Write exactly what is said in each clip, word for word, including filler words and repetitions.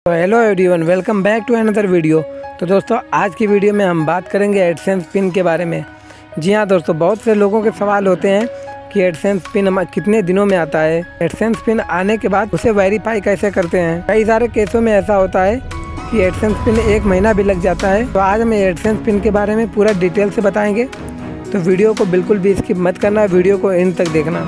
तो hello everyone, welcome back to another video. तो दोस्तों, आज की वीडियो में हम बात करेंगे एडसेंस पिन के बारे में। जी हाँ दोस्तों, बहुत से लोगों के सवाल होते हैं कि एडसेंस पिन हम कितने दिनों में आता है, एडसेंस पिन आने के बाद उसे वेरीफाई कैसे करते हैं। कई सारे केसों में ऐसा होता है कि एडसेंस पिन एक महीना भी लग जाता है। तो आज हम एडसेंस पिन के बारे में पूरा डिटेल से बताएंगे, तो वीडियो को बिल्कुल भी स्किप मत करना, वीडियो को एंड तक देखना।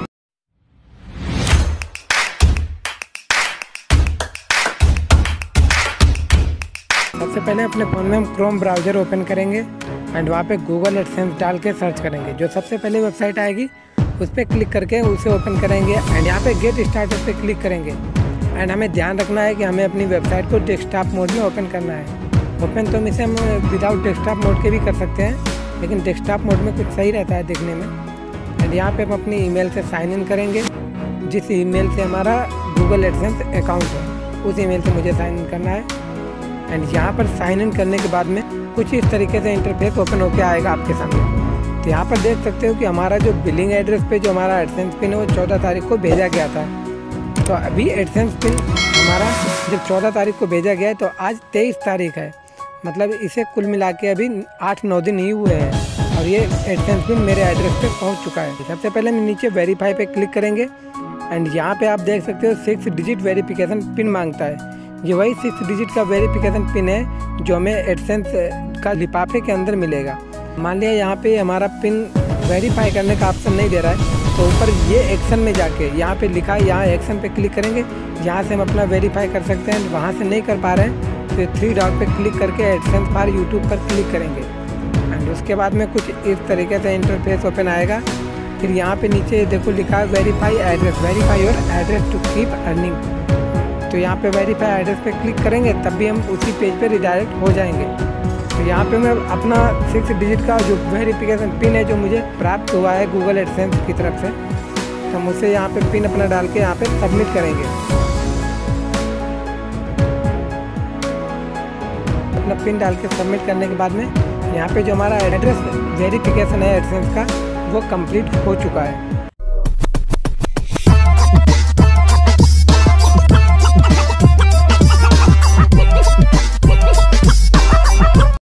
सबसे पहले अपने फ़ोन में हम क्रोम ब्राउज़र ओपन करेंगे एंड वहाँ पे गूगल एडसेंस डाल के सर्च करेंगे। जो सबसे पहले वेबसाइट आएगी उस पर क्लिक करके उसे ओपन करेंगे एंड यहाँ पे गेट स्टार्टेड पे क्लिक करेंगे। एंड हमें ध्यान रखना है कि हमें अपनी वेबसाइट को डेस्कटॉप मोड में ओपन करना है। ओपन तो हम इसे हम विदाउट डेस्कटॉप मोड के भी कर सकते हैं, लेकिन डेस्कटॉप मोड में कुछ सही रहता है देखने में। एंड यहाँ पर हम अपनी ईमेल से साइन इन करेंगे। जिस ईमेल से हमारा गूगल एडसेंस अकाउंट है उस ईमेल से मुझे साइन इन करना है। एंड यहाँ पर साइन इन करने के बाद में कुछ इस तरीके से इंटरफेस ओपन होकर आएगा आपके सामने। तो यहाँ पर देख सकते हो कि हमारा जो बिलिंग एड्रेस पे जो हमारा एडसेंस पिन है वो चौदह तारीख को भेजा गया था। तो अभी एडसेंस पिन हमारा जब चौदह तारीख को भेजा गया है तो आज तेईस तारीख है, मतलब इसे कुल मिला के अभी आठ नौ दिन ही हुए हैं और ये एडसेंस पिन मेरे एड्रेस पे पहुँच चुका है। सबसे पहले हम नीचे वेरीफाई पे क्लिक करेंगे एंड यहाँ पे आप देख सकते हो सिक्स डिजिट वेरिफिकेशन पिन मांगता है। ये वही सिक्स डिजिट का वेरिफिकेशन पिन है जो हमें एडसेंस का लिफाफे के अंदर मिलेगा। मान लिया यहाँ पे हमारा पिन वेरीफाई करने का ऑप्शन नहीं दे रहा है, तो ऊपर ये एक्शन में जाके यहाँ पे लिखा है, यहाँ एक्शन पे क्लिक करेंगे। यहाँ से हम अपना वेरीफाई कर सकते हैं। वहाँ से नहीं कर पा रहे हैं तो थ्री डॉट पे क्लिक करके एडसेंस फॉर यूट्यूब पर क्लिक करेंगे एंड उसके बाद में कुछ इस तरीके से इंटरफेस ओपन आएगा। फिर यहाँ पे नीचे देखो लिखा है verify address, verify your address to keep earning. तो यहाँ पे वेरीफाई एड्रेस पे क्लिक करेंगे तब भी हम उसी पेज पे रिडायरेक्ट हो जाएंगे। तो यहाँ पे मैं अपना सिक्स डिजिट का जो वेरिफिकेशन पिन है जो मुझे प्राप्त हुआ है गूगल एडसेंस की तरफ से, तो हम उसे यहाँ पे पिन अपना डाल के यहाँ पे सबमिट करेंगे। अपना पिन डाल के सबमिट करने के बाद में यहाँ पे जो हमारा एड्रेस वेरिफिकेशन है एडसेंस का वो कंप्लीट हो चुका है।